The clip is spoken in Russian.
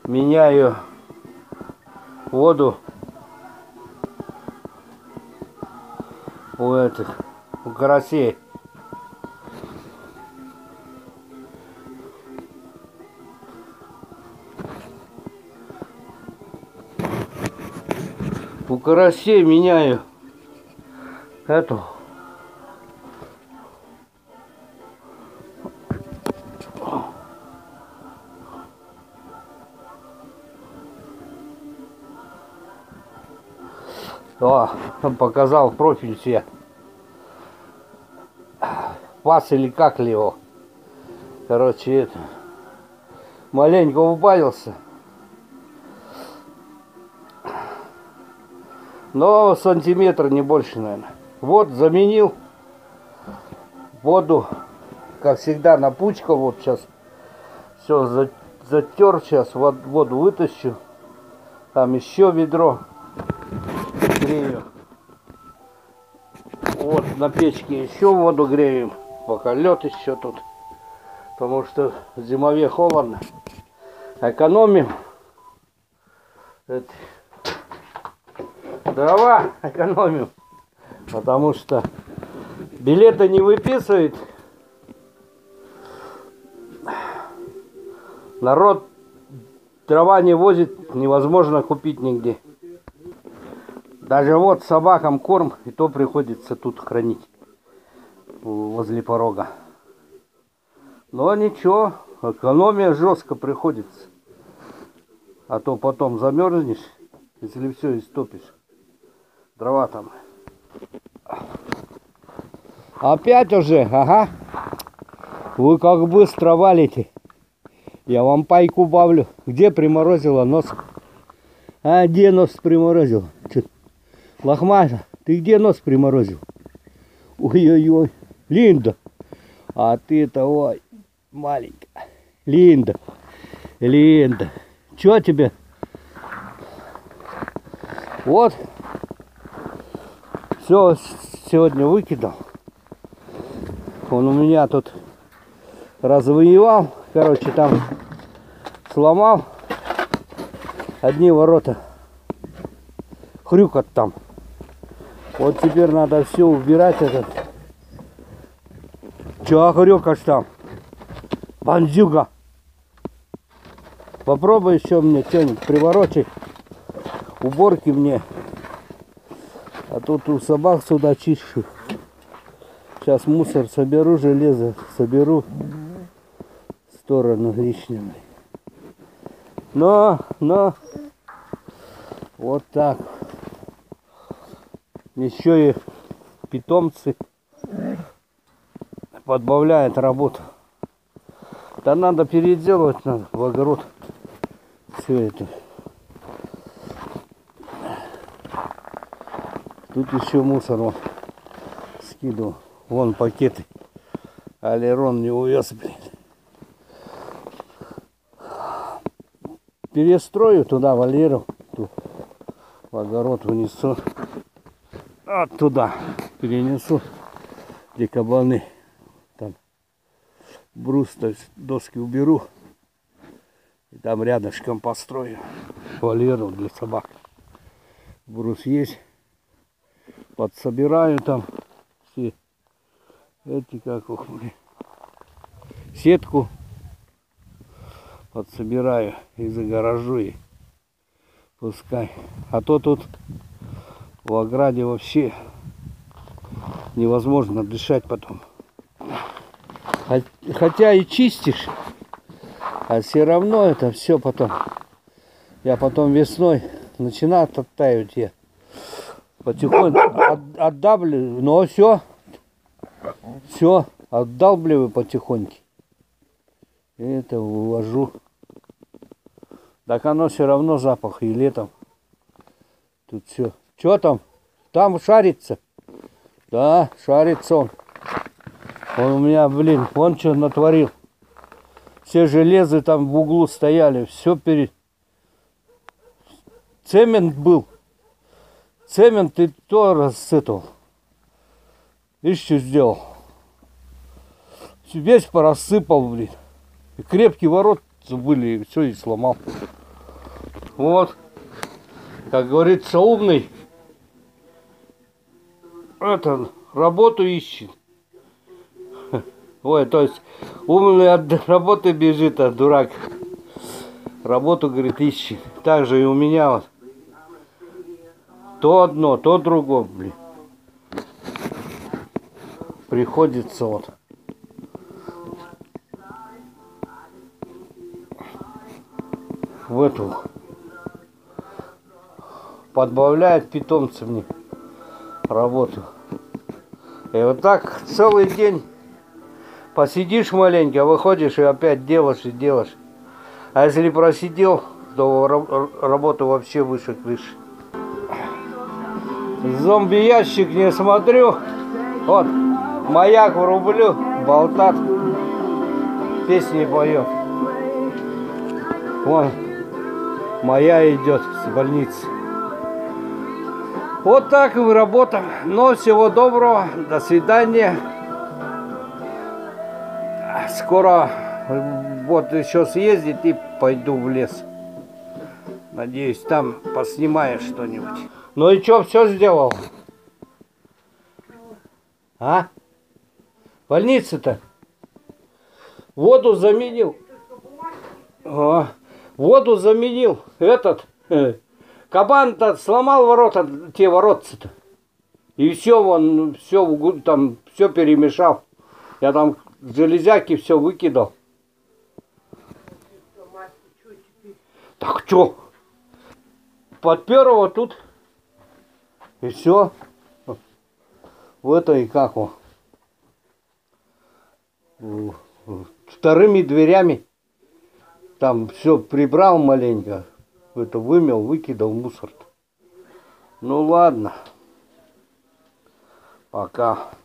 меняю воду у карасей. У карасей меняю эту показал профиль себе. Пас или как ли его. Короче, это маленько убавился. Но сантиметр, не больше, наверное. Вот, заменил воду, как всегда, напучкал. Вот сейчас все затер. Сейчас воду вытащу. Там еще ведро грею. Вот на печке еще воду греем. Пока лед еще тут. Потому что в зимовье холодно. Экономим. Дрова экономим. Потому что билеты не выписывает. Народ дрова не возит. Невозможно купить нигде. Даже вот собакам корм, и то приходится тут хранить. Возле порога. Но ничего, экономия жестко приходится. А то потом замерзнешь, если все истопишь. Дрова там. Опять уже, ага. Вы как быстро валите. Я вам пайку бавлю. Где приморозила нос? А где нос приморозил? Лохмата, ты где нос приморозил? Ой-ой-ой. Линда. А ты-то, ой, маленькая. Линда. Линда. Чё тебе? Вот. Все сегодня выкидал. Он у меня тут развоевал. Короче, там сломал. Одни ворота. Хрюкот там. Вот теперь надо все убирать этот. Чё хрюкаешь там? Бандюга. Попробуй еще мне что-нибудь приворочить. Уборки мне. А тут у собак сюда чищу. Сейчас мусор соберу, железо соберу. В сторону лишнего. Но. Вот так. Еще и питомцы подбавляют работу. Да надо переделывать надо в огород. Все это. Тут еще мусор он скидывал. Вон пакеты. Алерон не увез, блин. Перестрою туда Валеру. Тут в огород вынесу. Оттуда перенесу. Где кабаны. Там брус, то есть доски уберу. И там рядышком построю вольеру для собак. Брус есть. Подсобираю там все эти, как ух, сетку подсобираю и загоражу, и пускай. А то тут в ограде вообще невозможно дышать потом. Хотя и чистишь, а все равно это все потом. Я потом весной начинает оттаивать я. Потихоньку отдавливаю, но все отдалбливаю потихоньку. И это вывожу. Так оно все равно запах и летом. Тут все. Что там? Там шарится. Да, шарится он. Он у меня, блин, вон что натворил. Все железы там в углу стояли. Все Цемент был. Цемент и то рассыпал. Видишь, что сделал? Весь порассыпал, блин. И крепкие ворота были, и все, и сломал. Вот, как говорится, умный. Это, работу ищет. Ой, то есть умный от работы бежит, а дурак работу, говорит, ищет. Так же и у меня вот. То одно, то другое, блин. Приходится вот. В эту. Подбавляет питомцы мне работу. И вот так целый день посидишь маленько, выходишь и опять делаешь и делаешь. А если просидел, то работа вообще выше крыши. Зомби-ящик не смотрю. Вот, маяк врублю, болтат, песни поет. Вон, моя идет с больницы. Вот так и работа. Но всего доброго, до свидания. Скоро вот еще съездить и пойду в лес. Надеюсь, там поснимаешь что-нибудь. Ну и что, все сделал? А? Больница-то? Воду заменил. Воду заменил. Этот кабан-то сломал ворота, те воротцы-то. И все, вон, все там, все перемешал. Я там железяки все выкидал. Так что? Подпер его тут. И все. В это и как он. Вторыми дверями. Там все прибрал маленько. Это вымел, выкидал мусор. Ну ладно. Пока.